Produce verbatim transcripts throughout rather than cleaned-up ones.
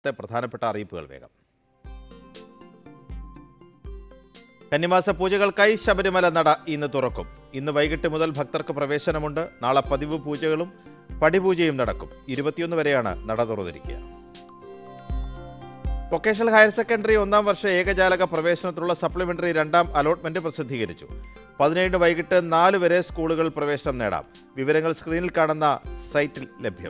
ഇന്നത്തെ പ്രധാനപ്പെട്ട അറിയിപ്പുകൾ വേഗം. കന്നിമാസ പൂജകൾക്കായി ശബരിമല നട ഇന്ന് തുറക്കും. ഇന്ന് വൈകിട്ട് മുതൽ ഭക്തർക്ക് പ്രവേശനമുണ്ട്. നാളെ പതിവ് പൂജകളും പടിപൂജയും നടക്കും. ഇരുപത്തിയൊന്ന് വരെയാണ് നട തുറന്നിരിക്കുക. വൊക്കേഷണൽ ഹയർ സെക്കൻഡറി ഒന്നാം വർഷ ഏകജാലക പ്രവേശനത്തിനുള്ള സപ്ലിമെന്ററി രണ്ടാം അലോട്ട്മെന്റ് പ്രസിദ്ധീകരിച്ചു. പതിനേഴിന് വൈകിട്ട് നാല് വരെ സ്കൂളുകൾ പ്രവേശനം നേടാം. വിവരങ്ങൾ സ്ക്രീനിൽ കാണുന്ന സൈറ്റിൽ ലഭ്യം.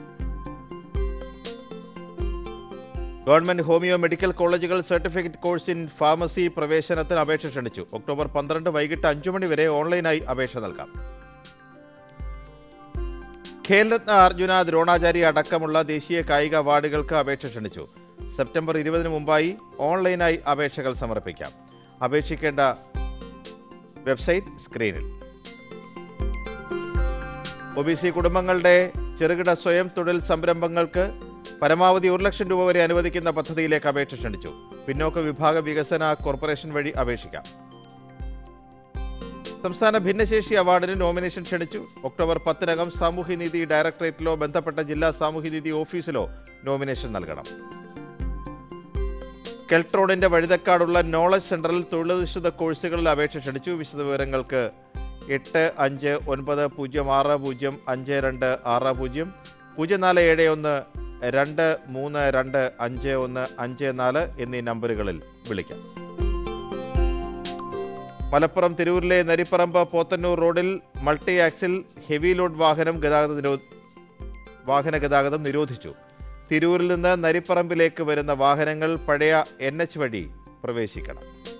ഗവൺമെന്റ് ഹോമിയോ മെഡിക്കൽ കോളേജുകൾ സർട്ടിഫിക്കറ്റ് കോഴ്സ് ഇൻ ഫാർമസി പ്രവേശനത്തിന് അപേക്ഷ ക്ഷണിച്ചു. ഒക്ടോബർ പന്ത്രണ്ട് വൈകിട്ട് അഞ്ചു മണി വരെ ഓൺലൈനായി അപേക്ഷ നൽകാം. ഖേൽരത്ന അർജുന ദ്രോണാചാര്യ അടക്കമുള്ള ദേശീയ കായിക അവാർഡുകൾക്ക് അപേക്ഷ ക്ഷണിച്ചു. സെപ്റ്റംബർ ഇരുപതിന് മുമ്പായി ഓൺലൈനായി അപേക്ഷകൾ സമർപ്പിക്കാം. അപേക്ഷിക്കേണ്ട വെബ്സൈറ്റ് സ്ക്രീനിൽ. ഒ ബി സി കുടുംബങ്ങളുടെ ചെറുകിട സ്വയം തൊഴിൽ സംരംഭങ്ങൾക്ക് പരമാവധി ഒരു ലക്ഷം രൂപ വരെ അനുവദിക്കുന്ന പദ്ധതിയിലേക്ക് അപേക്ഷ ക്ഷണിച്ചു. പിന്നോക്ക വിഭാഗ വികസന കോർപ്പറേഷൻ വഴി അപേക്ഷിക്കാം. സംസ്ഥാന ഭിന്നശേഷി അവാർഡിന് നോമിനേഷൻ ക്ഷണിച്ചു. ഒക്ടോബർ പത്തിനകം സാമൂഹ്യനീതി ഡയറക്ടറേറ്റിലോ ബന്ധപ്പെട്ട ജില്ലാ സാമൂഹ്യനീതി ഓഫീസിലോ നോമിനേഷൻ നൽകണം. കെൽട്രോണിന്റെ വഴുതക്കാടുള്ള നോളജ് സെന്ററിൽ തൊഴിലധിഷ്ഠിത കോഴ്സുകളിൽ അപേക്ഷ ക്ഷണിച്ചു. വിശദവിവരങ്ങൾക്ക് എട്ട് അഞ്ച് ഒൻപത് പൂജ്യം ആറ് പൂജ്യം അഞ്ച് രണ്ട് ആറ് പൂജ്യം പൂജ്യം നാല് ഏഴ് ഒന്ന് രണ്ട് മൂന്ന് രണ്ട് അഞ്ച് ഒന്ന് അഞ്ച് നാല് എന്നീ നമ്പറുകളിൽ വിളിക്കാം. മലപ്പുറം തിരൂരിലെ നരിപ്പറമ്പ് പോത്തന്നൂർ റോഡിൽ മൾട്ടി ആക്സിൽ ഹെവി ലോഡ് വാഹനം ഗതാഗത നിരോ വാഹന ഗതാഗതം നിരോധിച്ചു. തിരൂരിൽ നിന്ന് നരിപ്പറമ്പിലേക്ക് വരുന്ന വാഹനങ്ങൾ പഴയ എൻ എച്ച് വഴി പ്രവേശിക്കണം.